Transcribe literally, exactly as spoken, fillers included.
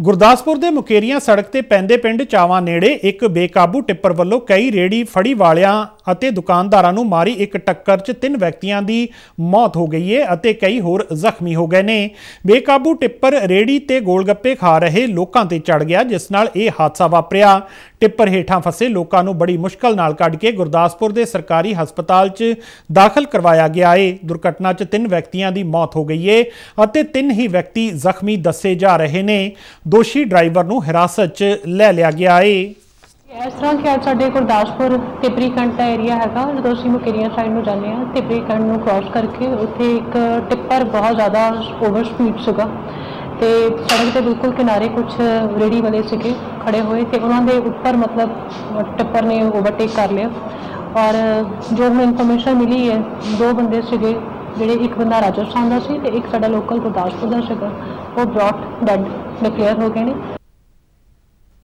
ਗੁਰਦਾਸਪੁਰ ਦੇ ਮੁਕੇਰੀਆਂ ਸੜਕ ਤੇ ਪੈਂਦੇ ਪਿੰਡ ਚਾਵਾ ਨੇੜੇ ਇੱਕ ਬੇਕਾਬੂ ਟਿੱਪਰ ਵੱਲੋਂ ਕਈ ਰੇੜੀ ਫੜੀ ਵਾਲਿਆਂ ਅਤੇ ਦੁਕਾਨਦਾਰਾਂ ਨੂੰ ਮਾਰੀ ਇੱਕ ਟੱਕਰ 'ਚ ਤਿੰਨ ਵਿਅਕਤੀਆਂ ਦੀ ਮੌਤ ਹੋ ਗਈ ਹੈ ਅਤੇ ਕਈ ਹੋਰ ਜ਼ਖਮੀ ਹੋ ਗਏ ਨੇ। ਬੇਕਾਬੂ ਟਿੱਪਰ ਰੇੜੀ ਤੇ ਗੋਲਗੱਪੇ ਖਾ ਰਹੇ ਲੋਕਾਂ ਤੇ ਚੜ ਗਿਆ, ਜਿਸ ਨਾਲ ਇਹ ਹਾਦਸਾ ਵਾਪਰਿਆ। ਟਿੱਪਰ ਹੇਠਾਂ ਫਸੇ ਲੋਕਾਂ ਨੂੰ ਬੜੀ ਮੁਸ਼ਕਲ ਨਾਲ ਕੱਢ ਕੇ ਗੁਰਦਾਸਪੁਰ ਦੇ ਸਰਕਾਰੀ ਹਸਪਤਾਲ 'ਚ ਦਾਖਲ ਕਰਵਾਇਆ ਗਿਆ है। दुर्घटना 'ਚ ਤਿੰਨ ਵਿਅਕਤੀਆਂ ਦੀ ਮੌਤ ਹੋ ਗਈ ਹੈ ਅਤੇ ਤਿੰਨ ਹੀ ਵਿਅਕਤੀ ਜ਼ਖਮੀ ਦੱਸੇ ਜਾ ਰਹੇ ਨੇ। दोषी ड्राइवर ਨੂੰ ਹਿਰਾਸਤ 'ਚ ਲੈ ਲਿਆ ਗਿਆ है। इस तरह कि अज साडे गुरदासपुर टिपरी कंड का एरिया है, जो असीं मुकेरियां साइड में जाने टिपरी कंड में क्रॉस करके उत्थे एक टिप्पर बहुत ज़्यादा ओवर स्पीड सीगा ते सड़क के बिल्कुल किनारे कुछ रेड़ी वाले सीगे खड़े हुए तो उन्होंने उपर मतलब टिप्पर ने ओवरटेक कर लिया। और जो हमें इनफॉर्मेशन मिली है, दो बंदे सीगे ਜਿਹੜੇ एक बंदा राजस्थान का सी, एक साडा लोकल गुरदासपुर का सीगा, वो ब्रॉट डैड डिक्लेयर हो गए हैं।